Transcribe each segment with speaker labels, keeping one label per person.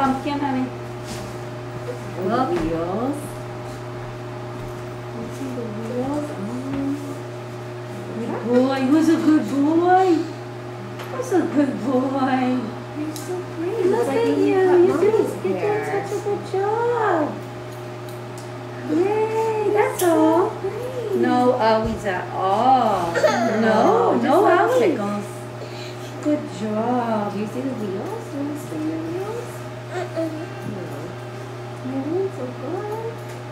Speaker 1: pumpkin, honey. Look.
Speaker 2: Wheels. You see the wheels?
Speaker 1: Good boy. Who's a good boy? Who's a good boy?
Speaker 2: You're so pretty.
Speaker 1: Look at you. You're doing such a good job. Yay, that's all. No owies at all. No owies. Good job.
Speaker 2: Do you see the wheels? Do you want to see your wheels? No. Your wheels are good.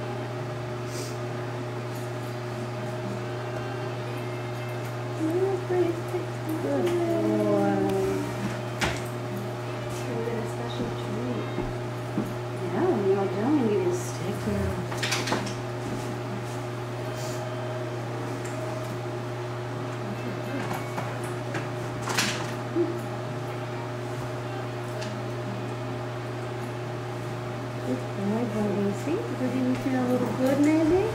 Speaker 1: Good boy.
Speaker 2: You get a special treat.
Speaker 1: Yeah, when you're all done, you need a sticker. Good boy, buddy. See? Does he feel a little good, maybe?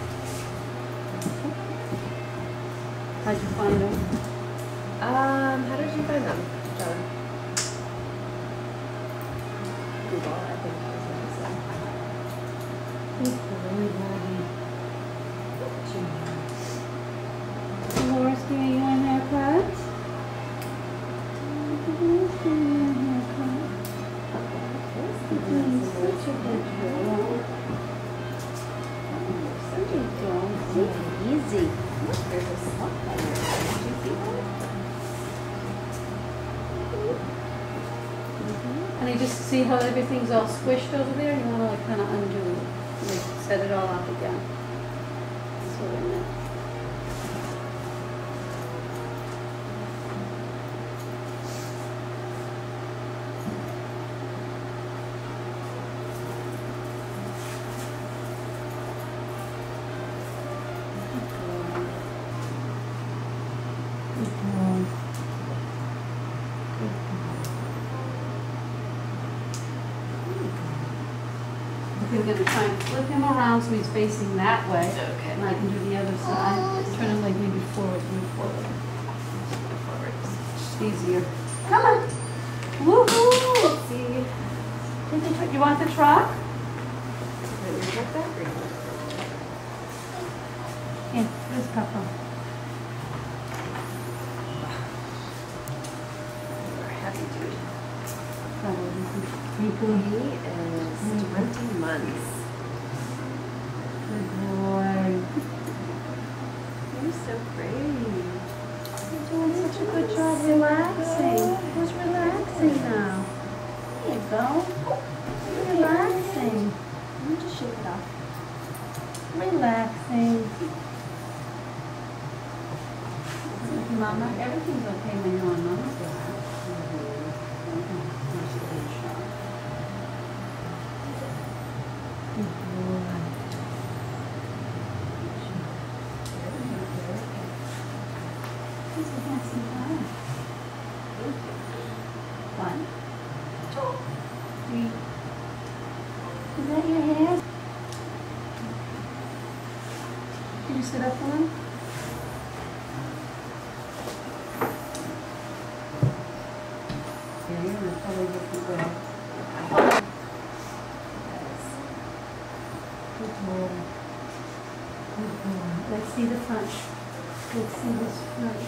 Speaker 1: How'd you find him?
Speaker 2: How did you find them, John? Google, I think is what you said.
Speaker 1: Good boy, buddy. Dolores giving you a haircut? Dolores giving you a haircut. You're such a good girl. Such a dog. Take it easy.
Speaker 2: Look, there's a slump on your head. Did you see that?
Speaker 1: And you just see how everything's all squished over there? You want to like kind of undo it, like set it all up again. That's what I meant. I'm going to try and flip him around so he's facing that way.
Speaker 2: Okay.
Speaker 1: And I can do the other side. Turn him like maybe forward, move forward. It's easier. Come on. Woohoo!
Speaker 2: See?
Speaker 1: You want the truck?
Speaker 2: Wait, we got that green one.
Speaker 1: Yeah, there's Papa.
Speaker 2: You're a heavy dude.
Speaker 1: He
Speaker 2: He is 20 months.
Speaker 1: Good boy.
Speaker 2: You're so pretty.
Speaker 1: You're doing such a good job relaxing. Who's relaxing now? There you go. You're relaxing.
Speaker 2: Let me just shake it off.
Speaker 1: Relaxing. Mama, everything's okay when you're on Mama's lap. Good boy. He's a handsome guy. 1, 2, 3. Is that your hair? Can you sit up for him? Yeah, you're in a totally different way. Good boy. Good boy. Let's see the front. Let's see this front.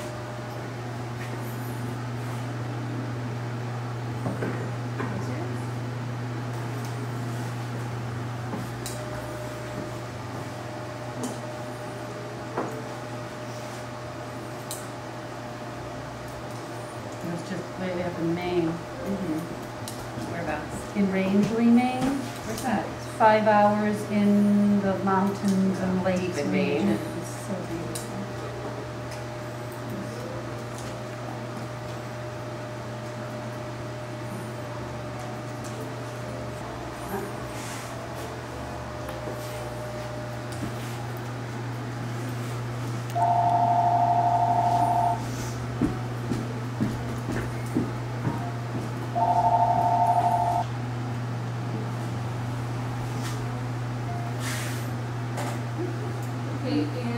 Speaker 1: It was just way up in Maine.
Speaker 2: Whereabouts?
Speaker 1: In Rangeley, Maine.
Speaker 2: Where's that?
Speaker 1: It's 5 hours in the mountains and lakes.
Speaker 2: Deep in Maine.
Speaker 1: region. It's so beautiful. Okay,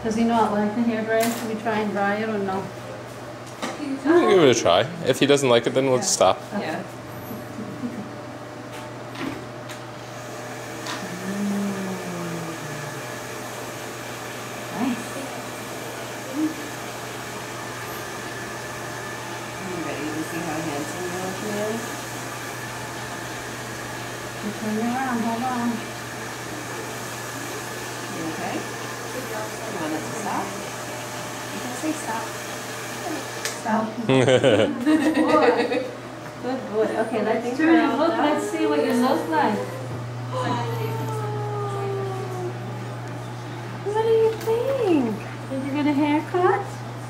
Speaker 1: Does he not like the hair dryer? Can we try and dry it or no?
Speaker 3: We'll give it a try. If he doesn't like it, then we'll stop.
Speaker 2: Yeah.
Speaker 1: Nice.
Speaker 2: Are you ready to see how handsome your looking is?
Speaker 1: Turn it around, hold on.
Speaker 2: You okay? You want us to stop? You can say stop.
Speaker 1: Stop. Good boy. Good boy. Okay, let's turn and look. Let's see what yours looks like. What do you think? Did you get a haircut?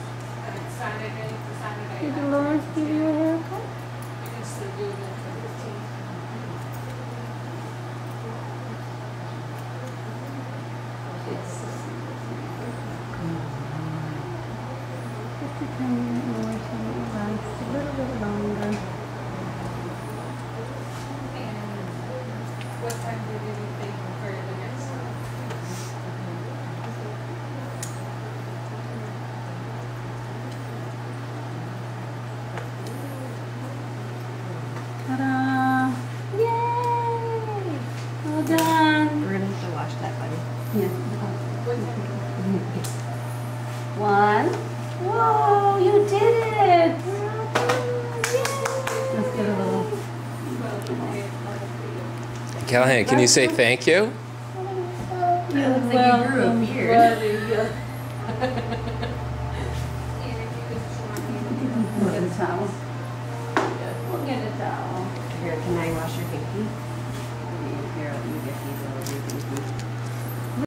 Speaker 1: Did Lawrence give you a haircut? Just a tiny bit more so it lasts a little bit longer.
Speaker 4: What time did you think for the next one?
Speaker 1: Ta-da! Yay! Well done.
Speaker 2: We're gonna have to wash that, buddy.
Speaker 1: Yeah. One. Whoa, you did it! Yay! Let's get a little.
Speaker 3: Callahan, can you say thank you?
Speaker 2: It looks like you grew a beard.
Speaker 1: We'll get a towel. We'll get a towel.
Speaker 2: Here, can I wash your pinky? Here, let me get these over your pinky.